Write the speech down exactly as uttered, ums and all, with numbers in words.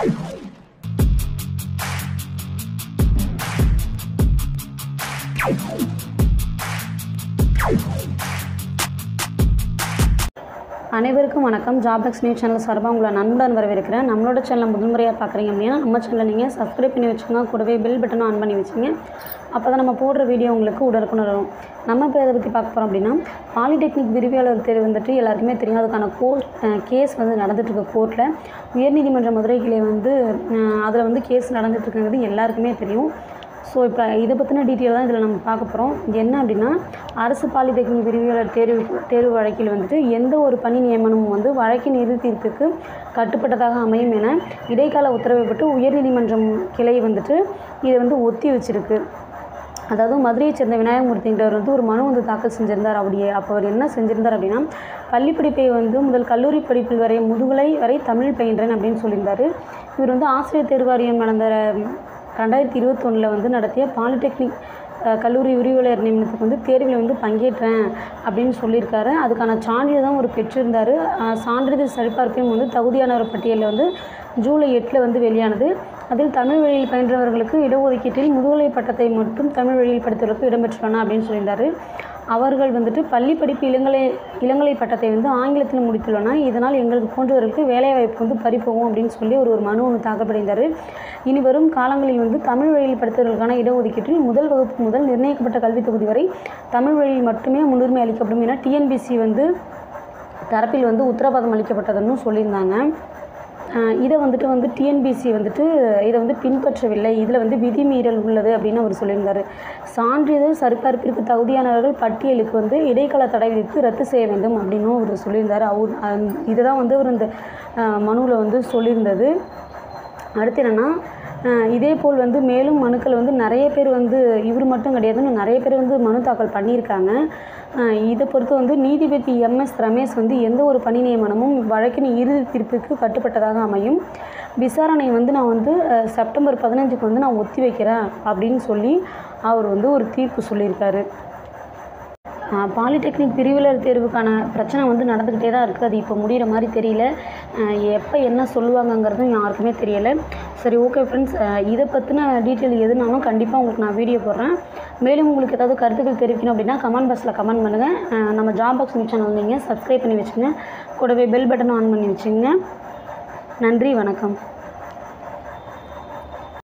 அனைவருக்கும் வணக்கம். ஜாப்எக்ஸ் news channel சார்பாக உங்களை நண்பன் வரவேற்கிறேன். நம்மளோட சேனலை முதல் முறையாக பார்க்குறீங்க அப்படின்னா நம்ம சேனலை நீங்கள் சப்ஸ்கிரைப் பண்ணி வச்சுக்கோங்க. கூடவே பெல் பட்டனும் ஆன் பண்ணி வச்சுங்க. அப்போ தான் நம்ம போடுற வீடியோ உங்களுக்கு உடனுக்குடன் வரும். நம்ம இப்போ இதை பற்றி பார்க்க போகிறோம் அப்படின்னா, பாலிடெக்னிக் விரிவியாளர் தேர்வு வந்துட்டு எல்லாருக்குமே தெரியும். அதுக்கான கோர்ட் கேஸ் வந்து நடந்துகிட்ருக்கு கோர்ட்டில். உயர்நீதிமன்ற மதுரை கிளை வந்து அதில் வந்து கேஸ் நடந்துகிட்ருக்குங்கிறது எல்லாருக்குமே தெரியும். ஸோ இப்போ இதை பற்றின டீட்டெயில் தான் இதில் நம்ம பார்க்க போகிறோம். என்ன அப்படின்னா, அரசு பாலிடெக்னிக் விரிவியாளர் தேர்வு தேர்வு வழக்கில் வந்துட்டு எந்த ஒரு பணி நியமனமும் வந்து வழக்கின் இறுதி தீர்ப்புக்கு கட்டுப்பட்டதாக அமையும் என இடைக்கால உத்தரவை பெற்று உயர்நீதிமன்றம் கிளை வந்துட்டு இதை வந்து ஒத்தி வச்சிருக்கு. அதாவது மதுரையை சேர்ந்த விநாயகமூர்த்திங்கிறவர் வந்து ஒரு மனு வந்து தாக்கல் செஞ்சிருந்தார். அப்படியே அப்போ அவர் என்ன செஞ்சிருந்தார் அப்படின்னா, பள்ளி படிப்பை வந்து முதல் கல்லூரி படிப்பில் வரை முதுகலை வரை தமிழ் பயின்றேன் அப்படின்னு சொல்லியிருந்தார். இவர் வந்து ஆசிரியர் தேர்வாரியம் நடந்த ரெண்டாயிரத்தி இருபத்தொன்னில் வந்து நடத்திய பாலிடெக்னிக் கல்லூரி விரிவுரையாளர் நியமனத்துக்கு வந்து தேர்வில் வந்து பங்கேற்றேன் அப்படின்னு சொல்லியிருக்காரு. அதுக்கான சான்றிதழ் தான் ஒரு பெற்றிருந்தார். சான்றிதழ் சரிபார்ப்பையும் வந்து தகுதியானவர் பட்டியலில் வந்து ஜூலை எட்டில் வந்து வெளியானது. அதில் தமிழ் வழியில் பயின்றவர்களுக்கு இடஒதுக்கீட்டில் முதுகலை பட்டத்தை மட்டும் தமிழ் வழியில் படித்தவர்களுக்கு இடம்பெற்றுள்ளன அப்படின்னு சொல்லியிருந்தார். அவர்கள் வந்துட்டு பள்ளி படிப்பு இளங்கலை இளங்கலை பட்டத்தை வந்து ஆங்கிலத்தில் முடித்துள்ளன. இதனால் எங்களுக்கு போன்றவர்களுக்கு வேலைவாய்ப்பு வந்து பறிப்போகும் அப்படின்னு சொல்லி ஒரு ஒரு மனு ஒன்று தாக்கல் பண்ணியிருந்தார். இனி வரும் காலங்களில் வந்து தமிழ் வழியில் படித்தவர்களுக்கான இடஒதுக்கீட்டில் முதல் வகுப்பு முதல் நிர்ணயிக்கப்பட்ட கல்வித் தொகுதி வரை தமிழ் வழியில் மட்டுமே முன்னுரிமை அளிக்கப்படும் என டிஎன்பிசி வந்து தரப்பில் வந்து உத்தரவாதம் அளிக்கப்பட்டதுன்னு சொல்லியிருந்தாங்க. இதை வந்துட்டு வந்து டிஎன்பிசி வந்துட்டு இதை வந்து பின்பற்றவில்லை. இதில் வந்து விதிமீறல் உள்ளது அப்படின்னு அவர் சொல்லியிருந்தார். சான்றிதழ் சரிபார்ப்பிற்கு தகுதியானவர்கள் பட்டியலுக்கு வந்து இடைக்கால தடை விதித்து ரத்து செய்ய வேண்டும் அப்படின்னு அவர் சொல்லியிருந்தார். அவர் இதை தான் வந்து அவர் இந்த மனுவில் வந்து சொல்லியிருந்தது. அடுத்து என்னென்னா, இதே போல் வந்து மேலும் மனுக்கள் வந்து நிறைய பேர் வந்து இவர் மட்டும் கிடையாதுன்னு நிறைய பேர் வந்து மனு தாக்கல் பண்ணியிருக்காங்க. இதை பொறுத்து வந்து நீதிபதி எம்எஸ் ரமேஷ் வந்து எந்த ஒரு பணி நியமனமும் வழக்கின் இறுதி தீர்ப்புக்கு கட்டுப்பட்டதாக அமையும். விசாரணை வந்து நான் வந்து செப்டம்பர் பதினஞ்சுக்கு வந்து நான் ஒத்தி வைக்கிறேன் அப்படின்னு சொல்லி அவர் வந்து ஒரு தீர்ப்பு சொல்லியிருக்காரு. பாலிடெக்னிக் பிரிவியலர் தேர்வுக்கான பிரச்சனை வந்து நடந்துக்கிட்டே தான் இருக்குது. அது இப்போ முடிகிற மாதிரி தெரியல. எப்போ என்ன சொல்லுவாங்கங்கிறதும் யாருக்குமே தெரியலை. சரி, ஓகே ஃப்ரெண்ட்ஸ், இதை பற்றின டீட்டெயில் எதுனாலும் கண்டிப்பாக உங்களுக்கு நான் வீடியோ போடுறேன். மேலும் உங்களுக்கு ஏதாவது கருத்துக்கள் தெரிவிக்கணும் அப்படின்னா கமெண்ட் பாக்ஸில் கமெண்ட் பண்ணுங்கள். நம்ம ஜாப்எக்ஸ் நியூஸ் சேனல் நீங்கள் சப்ஸ்கிரைப் பண்ணி வச்சுங்க. கூடவே பெல் பட்டனும் ஆன் பண்ணி வச்சுங்க. நன்றி, வணக்கம்.